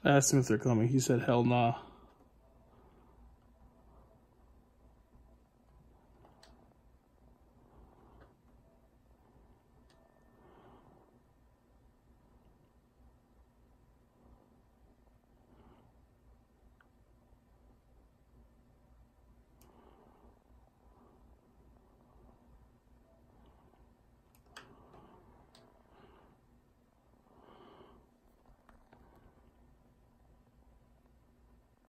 I asked him if they're coming. He said, hell nah.